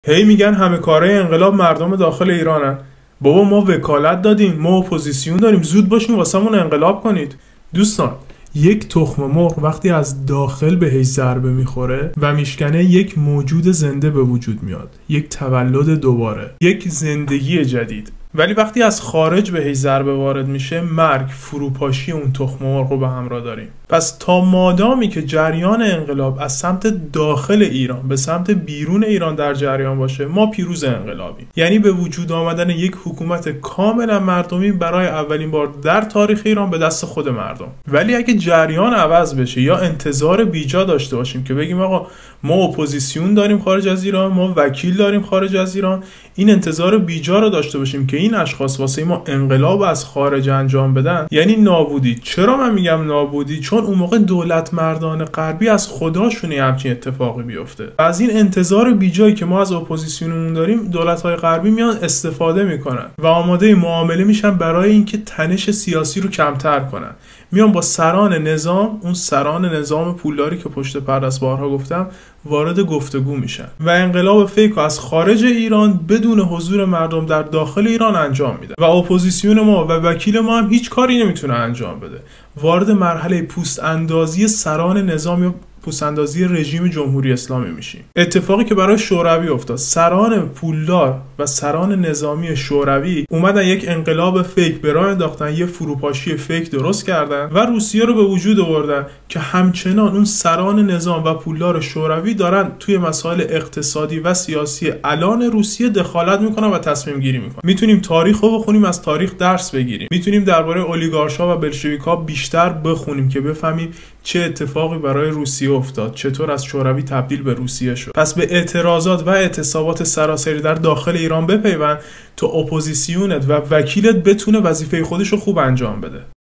هی میگن همه کارهای انقلاب مردم داخل ایرانن. بابا ما وکالت دادیم، ما اپوزیسیون داریم، زود باشین واسمون انقلاب کنید. دوستان، یک تخم مرغ وقتی از داخل بهش ضربه میخوره و میشکنه، یک موجود زنده به وجود میاد، یک تولد دوباره، یک زندگی جدید. ولی وقتی از خارج بهش ضربه وارد میشه، مرگ، فروپاشی اون تخم مرغ رو به همراه داریم. پس تا مادامی که جریان انقلاب از سمت داخل ایران به سمت بیرون ایران در جریان باشه، ما پیروز انقلابیم. یعنی به وجود آمدن یک حکومت کاملا مردمی برای اولین بار در تاریخ ایران به دست خود مردم. ولی اگه جریان عوض بشه یا انتظار بیجا داشته باشیم که بگیم آقا ما اپوزیسیون داریم خارج از ایران، ما وکیل داریم خارج از ایران، این انتظار بیجا رو داشته باشیم که این اشخاص واسه ما انقلاب از خارج انجام بدن، یعنی نابودی. چرا من میگم نابودی؟ چون اون موقع دولت مردان غربی از خداشونه همچین اتفاقی بیفته. از این انتظار بیجایی که ما از اپوزیسیونمون داریم، دولت‌های غربی میان استفاده میکنن و آماده معامله میشن برای اینکه تنش سیاسی رو کمتر کنن. میان با سران نظام، اون سران نظام پولداری که پشت پرده است بارها گفتم، وارد گفتگو میشن و انقلاب فیک از خارج ایران بدون حضور مردم در داخل ایران انجام میده و اپوزیسیون ما و وکیل ما هم هیچ کاری نمیتونه انجام بده. وارد مرحله پوست اندازی سران نظام یا پوست اندازی رژیم جمهوری اسلامی میشیم. اتفاقی که برای شوروی افتاد، سران پولدار و سران نظامی شوروی اومدن یک انقلاب فیک به راه انداختن، یه فروپاشی فیک درست کردن و روسیه رو به وجود آوردن که همچنان اون سران نظام و پولدار شوروی دارن توی مسائل اقتصادی و سیاسی الان روسیه دخالت میکنن و تصمیم گیری میکنن. میتونیم تاریخ رو بخونیم، از تاریخ درس بگیریم، میتونیم درباره اولیگارشا و بلشویکا بیشتر بخونیم که بفهمیم چه اتفاقی برای روسیه افتاد، چطور از شوروی تبدیل به روسیه شد. پس به اعتراضات و اعتصابات سراسری در داخل ایران بپیوند تا اپوزیسیونت و وکیلت بتونه وظیفه خودش رو خوب انجام بده.